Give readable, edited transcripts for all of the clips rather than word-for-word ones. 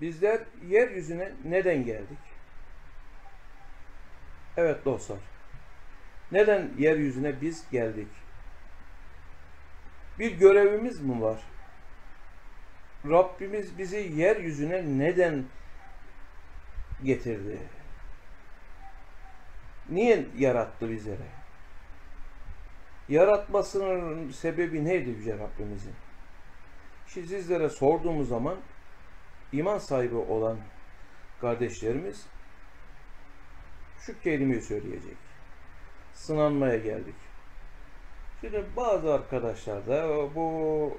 Bizler yeryüzüne neden geldik? Evet dostlar. Neden yeryüzüne biz geldik? Bir görevimiz mi var? Rabbimiz bizi yeryüzüne neden getirdi? Niye yarattı bizleri? Yaratmasının sebebi neydi Yüce Rabbimizin? Şimdi sizlere sorduğumuz zaman iman sahibi olan kardeşlerimiz şu kelimeyi söyleyecek. Sınanmaya geldik. Şimdi bazı arkadaşlar da bu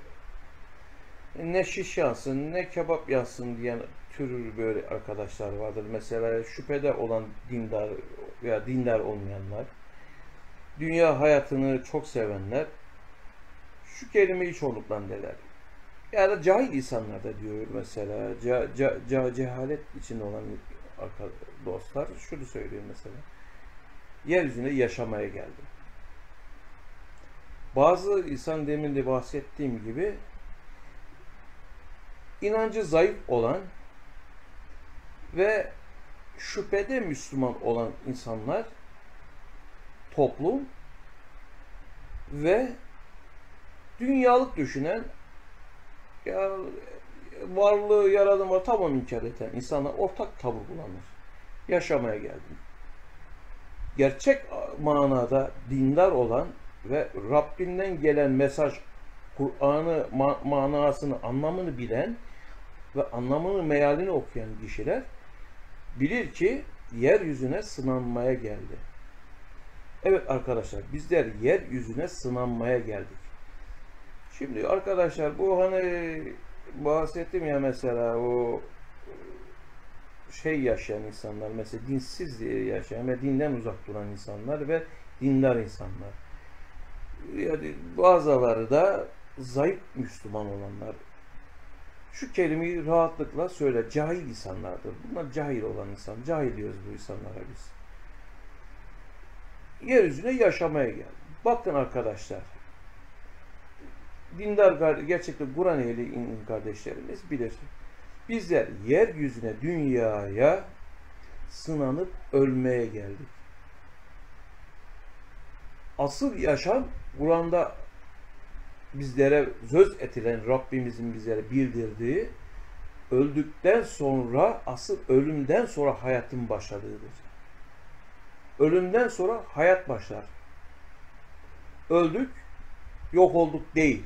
ne şiş yansın ne kebap yansın diyen tür böyle arkadaşlar vardır. Mesela şüphede olan dindar veya dindar olmayanlar, dünya hayatını çok sevenler şu kelimeyi çoğunlukla derler. Ya da cahil insanlar da diyor mesela. Cehalet içinde olan dostlar şunu söylüyor mesela. Yeryüzünde yaşamaya geldim. Bazı insan demin de bahsettiğim gibi inancı zayıf olan ve şüphede Müslüman olan insanlar, toplum ve dünyalık düşünen, ya varlığı, yaradım var tamam inkar eden insanlar ortak tavır kullanır. Yaşamaya geldim. Gerçek manada dindar olan ve Rabbinden gelen mesaj, Kur'an'ı manasını, anlamını bilen ve anlamını, mealini okuyan kişiler bilir ki yeryüzüne sınanmaya geldi. Evet arkadaşlar, bizler yeryüzüne sınanmaya geldik. Şimdi arkadaşlar bu hani bahsettim ya mesela o yaşayan insanlar, mesela dinsiz yaşayan ve dinden uzak duran insanlar ve dindar insanlar. Yani bazıları da zayıf Müslüman olanlar. Şu kelimeyi rahatlıkla söyler. Cahil insanlardır. Bunlar cahil olan insan. Cahil diyoruz bu insanlara biz. Yeryüzüne yaşamaya geldi. Bakın arkadaşlar. Dindar, gerçekten Kur'an ehli kardeşlerimiz bilir. Bizler yeryüzüne, dünyaya sınanıp ölmeye geldik. Asıl yaşam Kur'an'da bizlere söz edilen, Rabbimizin bizlere bildirdiği, öldükten sonra, asıl ölümden sonra hayatın başladığıdır. Ölümden sonra hayat başlar. Öldük, yok olduk değil.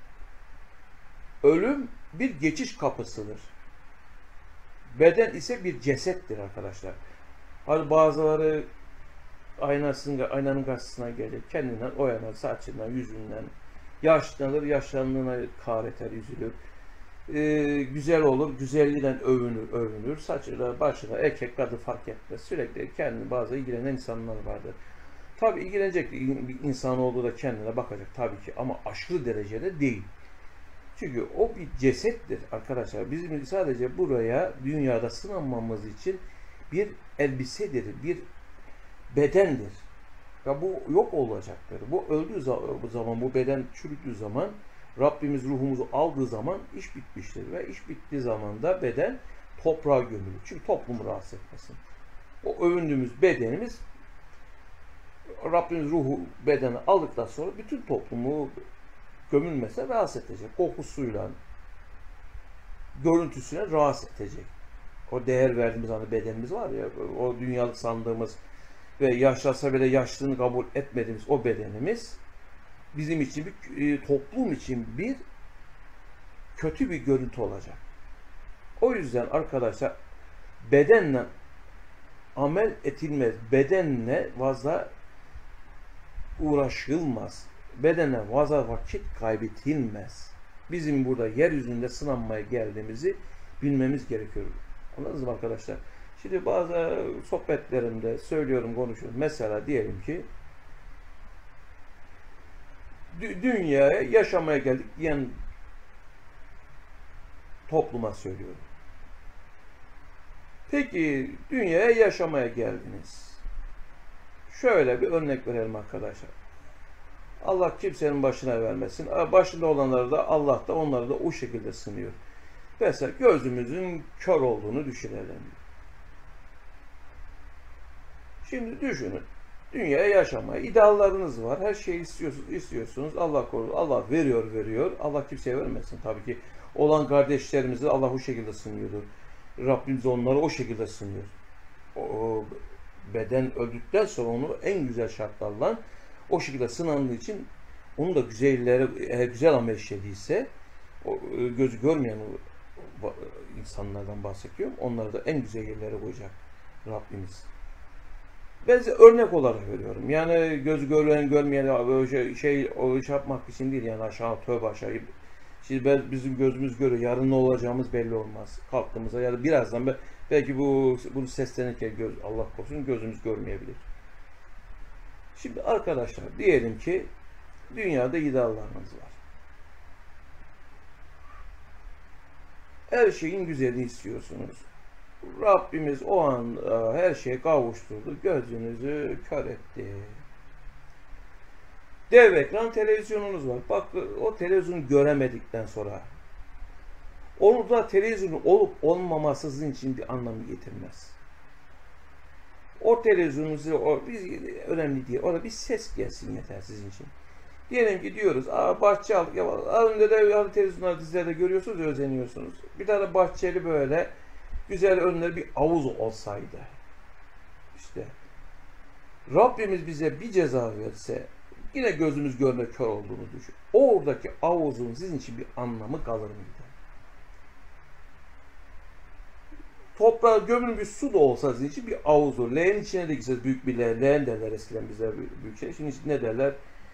Ölüm bir geçiş kapısıdır. Beden ise bir cesettir arkadaşlar. Hani bazıları aynanın karşısına gelir, kendinden oyanar, saçından, yüzünden, yaşlanır, yaşlandığına kahreter, üzülür. Güzel olur, güzelliğinden övünür. Saçına, başına, erkek, kadın fark etmez. Sürekli kendini bazı ilgilenen insanlar vardır. Tabi ilgilenecek bir insan olduğu da kendine bakacak tabii ki ama aşırı derecede değil. Çünkü o bir cesettir arkadaşlar. Bizim sadece buraya dünyada sınanmamız için bir elbisedir, bir bedendir. Ya bu yok olacaktır. Bu öldüğü zaman, bu beden çürüdüğü zaman, Rabbimiz ruhumuzu aldığı zaman iş bitmiştir. Ve iş bittiği zaman da beden toprağa gömülür. Çünkü toplumu rahatsız etmesin. O övündüğümüz bedenimiz, Rabbimiz ruhu bedeni aldıktan sonra bütün toplumu gömülmese rahatsız edecek. Kokusuyla, görüntüsüne rahatsız edecek. O değer verdiğimiz hani bedenimiz var ya, o dünyalık sandığımız ve yaşlansa bile yaşlılığını kabul etmediğimiz o bedenimiz bizim için toplum için bir kötü bir görüntü olacak. O yüzden arkadaşlar bedenle amel edilmez. Bedenle fazla uğraşılmaz. Bedenle fazla vakit kaybetilmez. Bizim burada yeryüzünde sınanmaya geldiğimizi bilmemiz gerekiyor. Anladınız mı arkadaşlar? Şimdi bazı sohbetlerimde söylüyorum, konuşuyorum. Mesela diyelim ki dünyaya yaşamaya geldik diyen topluma söylüyorum. Peki dünyaya yaşamaya geldiniz. Şöyle bir örnek verelim arkadaşlar. Allah kimsenin başına vermesin. Başında olanları da Allah da onları da o şekilde sınıyor. Mesela gözümüzün kör olduğunu düşünelim. Şimdi düşünün. Dünyaya yaşamaya ideallarınız var. Her şeyi istiyorsunuz. Allah korusun. Allah veriyor. Allah kimseye vermesin. Tabii ki olan kardeşlerimizi Allah o şekilde sınıyordur. Rabbimiz onları o şekilde sınıyor. O beden öldükten sonra onu en güzel şartlarla o şekilde sınandığı için onun da eğer güzel amel işlediyse o gözü görmeyen insanlardan bahsediyorum. Onları da en güzel yerlere koyacak Rabbimiz. Ben size örnek olarak veriyorum. Yani gözü görmeyen böyle şey yapmak için değil, yani tövbe aşağı. Şimdi bizim gözümüz görüyor. Yarın ne olacağımız belli olmaz. Kalktığımızda ya da birazdan belki bunu seslenirken Allah korusun gözümüz görmeyebilir. Şimdi arkadaşlar diyelim ki dünyada ideallarınız var. Her şeyin güzelini istiyorsunuz. Rabbimiz o an her şeye kavuşturdu. Gözünüzü kör etti. Dev ekran televizyonunuz var. Bak, o televizyonu göremedikten sonra onu da televizyonun olup olmaması sizin için bir anlamı getirmez. O televizyonunuzu önemli değil. Orada bir ses gelsin yeter sizin için. Diyelim ki diyoruz, bahçe aldık. Önünde de televizyonlar, dizilerde görüyorsunuz, özeniyorsunuz. Bir tane bahçeli böyle güzel önünde bir havuz olsaydı. İşte Rabbimiz bize bir ceza verse, yine gözümüz görme kör olduğunu düşün. Oradaki havuzun sizin için bir anlamı kalır mıydı? Toprağa gömülmüş su da olsa sizin için bir havuz olur. Leğen içine de gitseniz, büyük bir leğen derler eskiden bize, büyük şey. Şimdi ne derler?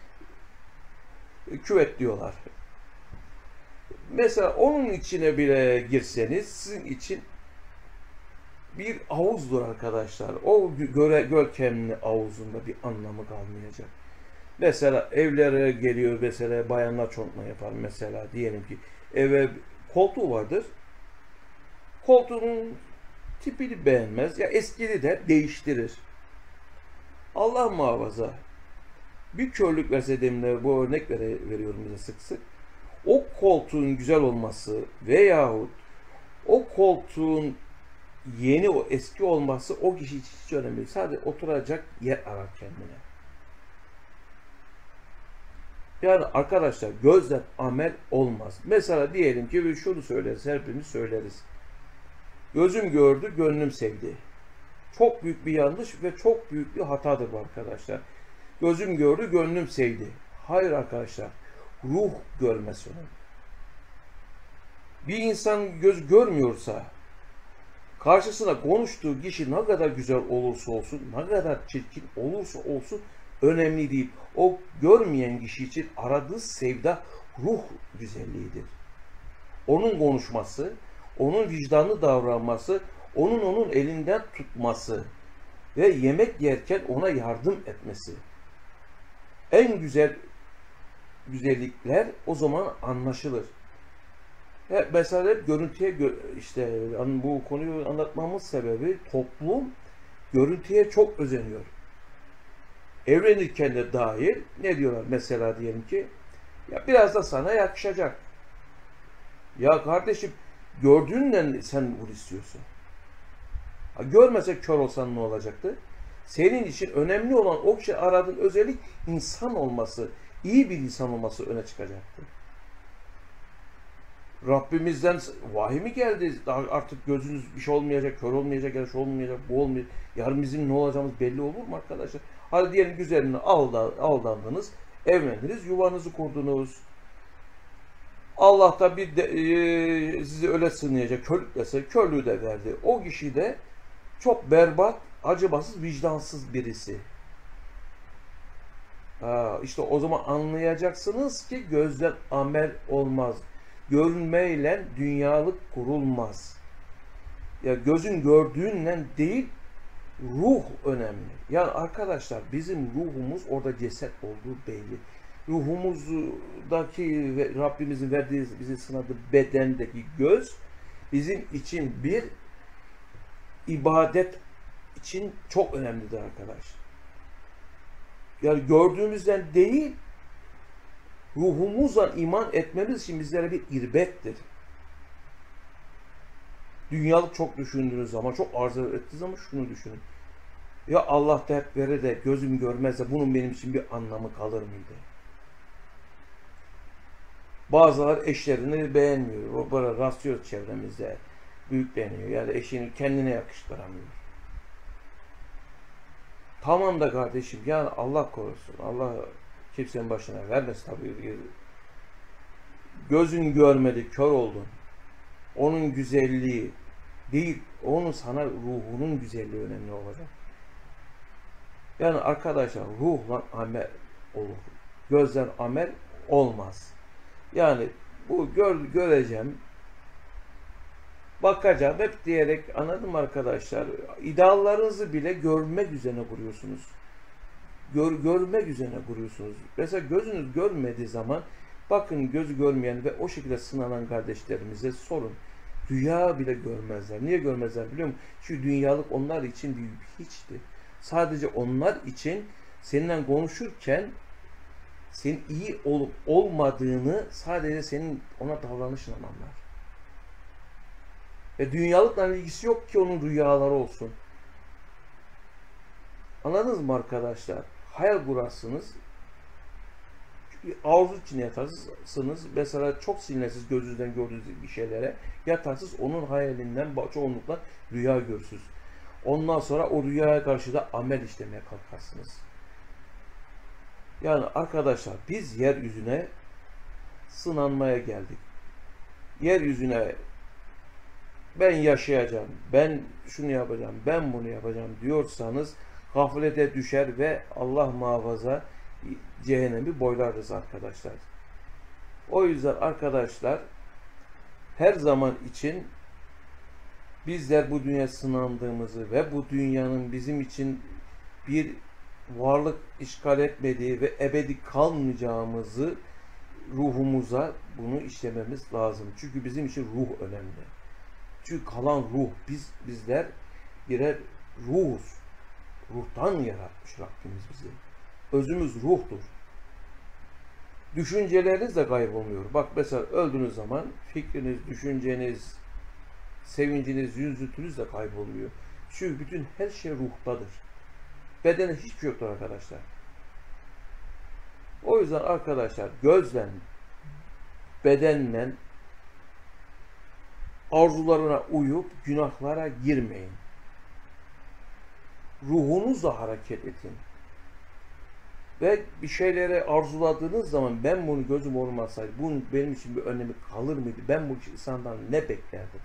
Küvet diyorlar. Mesela onun içine bile girseniz sizin için bir havuzdur arkadaşlar. O görkemli havuzunda bir anlamı kalmayacak. Mesela evlere geliyor, mesela bayanlar çontma yapar. Mesela diyelim ki eve koltuğu vardır. Koltuğun tipini beğenmez. Ya eskidi de değiştirir. Allah muhafaza. Bir körlük verse demine bu örnek veriyorum bize sık sık. O koltuğun güzel olması veyahut o koltuğun yeni o eski olması o kişi için hiç önemli değil. Sadece oturacak yer arar kendine. Yani arkadaşlar gözden amel olmaz. Mesela diyelim ki şunu söyleriz, hepimiz söyleriz. Gözüm gördü, gönlüm sevdi. Çok büyük bir yanlış ve çok büyük bir hatadır bu arkadaşlar. Gözüm gördü, gönlüm sevdi. Hayır arkadaşlar, ruh görmesi önemli. Bir insan göz görmüyorsa, karşısına konuştuğu kişi ne kadar güzel olursa olsun, ne kadar çirkin olursa olsun önemli değil. O görmeyen kişi için aradığı sevda ruh güzelliğidir. Onun konuşması, onun vicdanlı davranması, onun elinden tutması ve yemek yerken ona yardım etmesi. En güzel güzellikler o zaman anlaşılır. Mesela hep görüntüye işte bu konuyu anlatmamın sebebi toplum görüntüye çok özeniyor. Evlenirken de dahil ne diyorlar mesela diyelim ki ya biraz da sana yakışacak. Ya kardeşim gördüğünden sen bunu istiyorsun. Ha, görmesek kör olsan ne olacaktı? Senin için önemli olan o kişi aradığın özellik insan olması, iyi bir insan olması öne çıkacaktı. Rabbimizden vahiy mi geldi? Artık gözünüz bir şey olmayacak, kör olmayacak, ya şu olmayacak, bu olmayacak. Yarın bizim ne olacağımız belli olur mu arkadaşlar? Hadi diyelim güzeline aldandınız, evlendiniz, yuvanızı kurdunuz. Allah da sizi öyle sınayacak, körlük dese, körlüğü de verdi. O kişi de çok berbat, acımasız, vicdansız birisi. İşte o zaman anlayacaksınız ki gözden amel olmaz. Görünmeyle dünyalık kurulmaz. Ya gözün gördüğünden değil, ruh önemli. Yani arkadaşlar bizim ruhumuz orada ceset olduğu belli. Ruhumuzdaki ve Rabbimizin verdiği, bize sınadığı bedendeki göz bizim için bir ibadet için çok önemlidir arkadaş. Yani gördüğümüzden değil, ruhumuzla iman etmemiz için bizlere bir irbettir. Dünyalık çok düşündüğünüz zaman, çok arzu ettiğiniz zaman şunu düşünün. Ya Allah da hep verir de gözüm görmez de bunun benim için bir anlamı kalır mıydı? Bazıları eşlerini beğenmiyor. O böyle rastlıyoruz çevremizde. Büyükleniyor. Yani eşini kendine yakıştıramıyor. Tamam da kardeşim, yani Allah korusun. Allah kimsenin başına vermez tabii. Gözün görmedi, kör oldun. Onun güzelliği değil, onun sana ruhunun güzelliği önemli olacak. Yani arkadaşlar, ruhla amel olur. Gözden amel olmaz. Yani bu göreceğim, bakacağım hep diyerek, anladın mı arkadaşlar? İdeallarınızı bile görmek üzerine kuruyorsunuz. Görmek üzerine kuruyorsunuz. Mesela gözünüz görmediği zaman, bakın gözü görmeyen ve o şekilde sınanan kardeşlerimize sorun. Rüya bile görmezler. Niye görmezler biliyor musun? Çünkü dünyalık onlar için bir hiçti. Sadece onlar için seninle konuşurken senin iyi olup olmadığını sadece senin ona davranışla anlar. Ve dünyalıkla ilgisi yok ki onun rüyaları olsun. Anladınız mı arkadaşlar? Hayal kurarsınız. Arzu için yatarsınız. Mesela çok sinirsiz gözünüzden gördüğünüz bir şeylere yatarsınız. Onun hayalinden çoğunlukla rüya görürsünüz. Ondan sonra o rüyaya karşı da amel işlemeye kalkarsınız. Yani arkadaşlar, biz yeryüzüne sınanmaya geldik. Yeryüzüne ben yaşayacağım, ben şunu yapacağım, ben bunu yapacağım diyorsanız gaflete düşer ve Allah muhafaza cehennemi boylarız arkadaşlar. O yüzden arkadaşlar, her zaman için bizler bu dünya sınandığımızı ve bu dünyanın bizim için bir varlık işgal etmediği ve ebedi kalmayacağımızı ruhumuza bunu işlememiz lazım. Çünkü bizim için ruh önemli. Çünkü kalan ruh, bizler birer ruhuz. Ruhtan yaratmış Rabbimiz bizi. Özümüz ruhtur. Düşünceleriniz de kaybolmuyor. Bak mesela öldüğünüz zaman fikriniz, düşünceniz, sevinciniz, üzüntünüz de kaybolmuyor. Çünkü bütün her şey ruhtadır. Bedene hiçbir şey yoktur arkadaşlar. O yüzden arkadaşlar, gözle, bedenle arzularına uyup günahlara girmeyin. Ruhunuzla hareket edin. Ve bir şeylere arzuladığınız zaman, ben bunu gözüm olmasaydı, bunun benim için bir önemi kalır mıydı? Ben bu insandan ne beklerdim?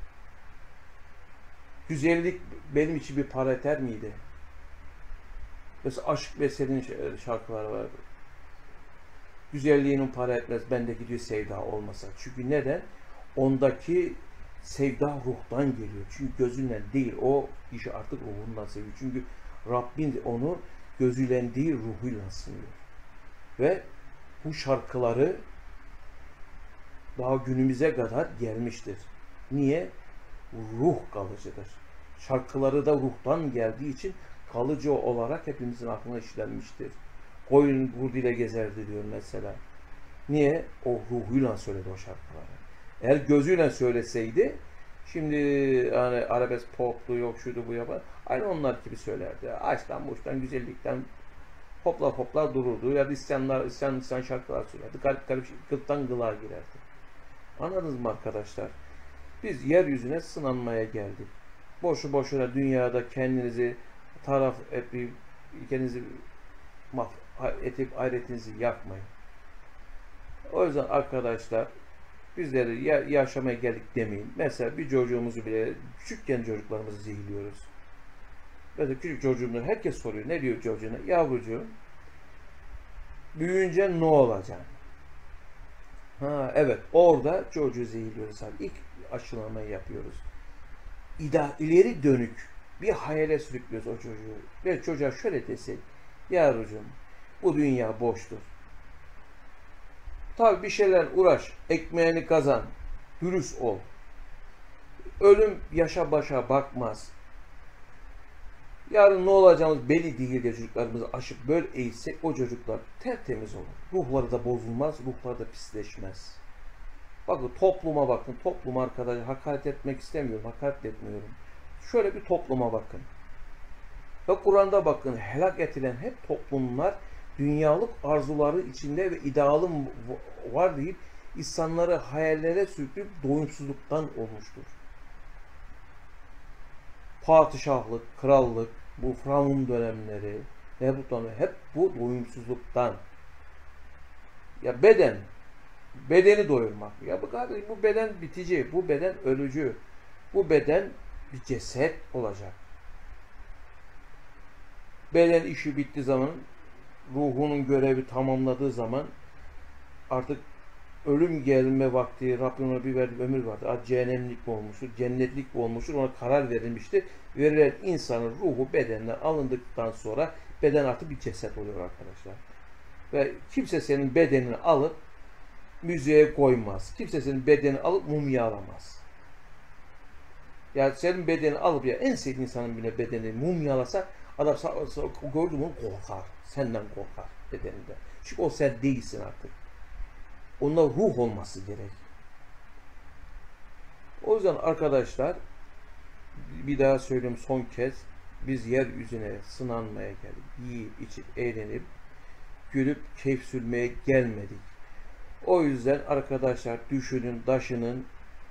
Güzellik benim için bir para eder miydi? Mesela Aşık Veysel'in şarkıları var. Güzelliğinin para etmez, bendeki diyor sevda olmasa. Çünkü neden? Ondaki sevda ruhtan geliyor. Çünkü gözüyle değil, o işi artık ruhundan seviyor. Çünkü Rabbin onu gözüyle değil, ruhuyla sınıyor. Ve bu şarkıları daha günümüze kadar gelmiştir. Niye? Ruh kalıcıdır. Şarkıları da ruhtan geldiği için kalıcı olarak hepimizin aklına işlenmiştir. Koyun hurduyla gezerdi diyor mesela. Niye? O ruhuyla söyledi o şarkıları. Eğer gözüyle söyleseydi, şimdi hani arabesk poplu, yok şuydu bu yapar, aynı onlar gibi söylerdi. Aşktan, boştan, güzellikten hoplar hoplar dururdu. Ya da isyan şarkılar söylerdi. Garip garip gırttan gılığa girerdi. Anladınız mı arkadaşlar? Biz yeryüzüne sınanmaya geldik. Boşu boşuna dünyada kendinizi taraf edip, kendinizi hayretinizi yakmayın. O yüzden arkadaşlar, bizleri yaşamaya geldik demeyin. Mesela bir çocuğumuzu bile, küçükken çocuklarımızı zehirliyoruz. Mesela küçük çocuğumda herkes soruyor. Ne diyor çocuğuna? Yavrucuğum, büyüyünce ne olacaksın? Ha evet, orada çocuğu zehirliyoruz. İlk aşılamayı yapıyoruz. İleri dönük bir hayale sürüklüyoruz o çocuğu. Ve çocuğa şöyle desek: yavrucuğum, bu dünya boştur. Tabi bir şeyler uğraş, ekmeğini kazan, dürüst ol. Ölüm yaşa başa bakmaz. Yarın ne olacağımız belli değil diye çocuklarımızı aşıp böyle eğitsek, o çocuklar tertemiz olur. Ruhları da bozulmaz, ruhları da pisleşmez. Bakın topluma bakın. Topluma arkadaşlar hakaret etmek istemiyorum. Hakaret etmiyorum. Şöyle bir topluma bakın. Ve Kur'an'da bakın helak edilen hep toplumlar dünyalık arzuları içinde ve idealım var deyip insanları hayallere sürükleyip doyumsuzluktan olmuştur. Padişahlık, krallık, bu Firavun dönemleri, hep bu doyumsuzluktan. Ya bedeni doyurmak. Ya bu kardeşim bu beden bitici, bu beden ölücü, bu beden bir ceset olacak. Beden işi bittiği zaman, ruhunun görevi tamamladığı zaman artık ölüm gelme vakti, Rabbim ona bir verdiği ömür vardı. Cehennemlik mi olmuştur, cennetlik mi olmuştur, ona karar verilmiştir. Verilen insanın ruhu bedenine alındıktan sonra beden artık bir ceset oluyor arkadaşlar. Ve kimse senin bedenini alıp müzeye koymaz. Kimse senin bedenini alıp mumyalamaz. Yani senin bedenini alıp ya en sevdiğin insanın bile bedenini mumyalasa adam gördüğü bunu korkar. Senden korkar bedeninde. Çünkü o sen değilsin artık. Onda ruh olması gerek. O yüzden arkadaşlar bir daha söyleyeyim son kez biz yeryüzüne sınanmaya geldik. Yiyip içip eğlenip gülüp keyif sürmeye gelmedik. O yüzden arkadaşlar düşünün, taşının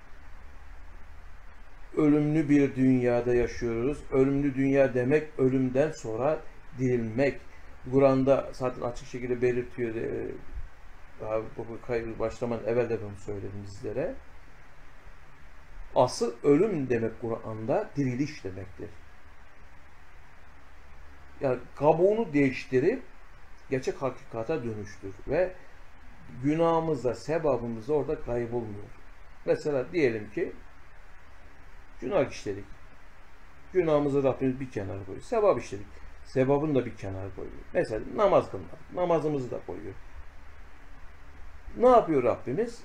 ölümlü bir dünyada yaşıyoruz. Ölümlü dünya demek ölümden sonra dirilmek. Kur'an'da zaten açık şekilde belirtiyor. Başlamadan evvel de bunu söyledim sizlere. Asıl ölüm demek Kur'an'da diriliş demektir. Yani kabuğunu değiştirip gerçek hakikata dönüştür ve günahımızda, sebabımızda orada kaybolmuyor. Mesela diyelim ki günah işledik. Günahımızı Rabbimiz bir kenara koyuyor. Sevap işledik. Sevabını da bir kenara koyuyor. Mesela namaz kılmadık. Namazımızı da koyuyor. Ne yapıyor Rabbimiz?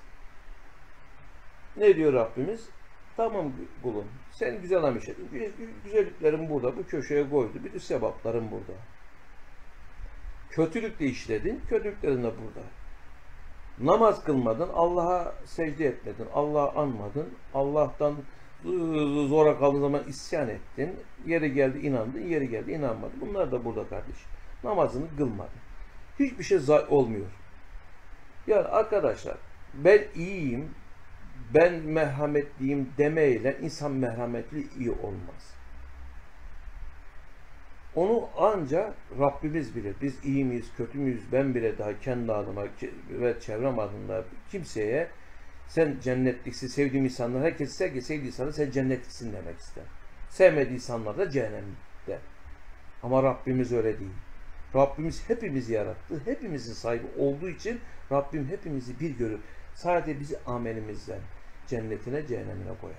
Ne diyor Rabbimiz? Tamam kulum. Sen güzel amel işledin. Güzelliklerin burada. Bu köşeye koydu. Bir de sevapların burada. Kötülük de işledin. Kötülüklerin de burada. Namaz kılmadın. Allah'a secde etmedin. Allah'ı anmadın. Allah'tan zora kaldığın zaman isyan ettin. Yeri geldi inandın. Yeri geldi inanmadın. Bunlar da burada kardeş. Namazını kılmadın. Hiçbir şey olmuyor. Yani arkadaşlar ben iyiyim, ben merhametliyim demeyle insan merhametli iyi olmaz. Onu ancak Rabbimiz bilir. Biz iyi miyiz, kötü müyüz? Ben bile daha kendi adıma ve çevrem adına kimseye sen cennetliksin, sevdiğim insanlar, herkes ister ki sevdiği insanlar sen cennetliksin demek ister. Sevmediği insanlar da cehennemlikte. Ama Rabbimiz öyle değil. Rabbimiz hepimizi yarattı. Hepimizin sahibi olduğu için Rabbim hepimizi bir görür. Sadece bizi amelimizden cennetine, cehennemine koyar.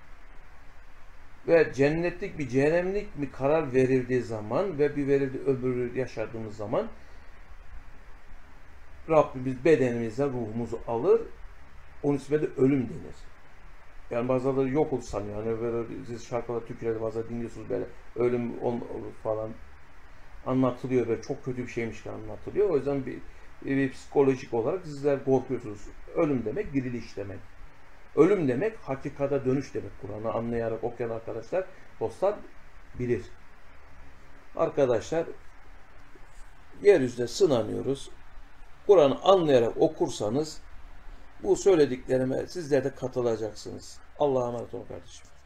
Ve cennetlik mi, cehennemlik mi karar verildiği zaman ve bir verildiği ömrü yaşadığımız zaman Rabbimiz bedenimizden ruhumuzu alır. Onun ismi de ölüm denir. Yani bazıları yok olur sanıyor. Hani böyle siz şarkılar, türküleri bazen dinliyorsunuz böyle ölüm falan anlatılıyor ve çok kötü bir şeymiş ki anlatılıyor. O yüzden bir psikolojik olarak sizler korkuyorsunuz. Ölüm demek diriliş demek. Ölüm demek hakikata dönüş demek. Kur'an'ı anlayarak okuyan arkadaşlar, dostlar bilir. Arkadaşlar yeryüzünde sınanıyoruz. Kur'an'ı anlayarak okursanız bu söylediklerime sizler de katılacaksınız. Allah'a emanet olun kardeşim.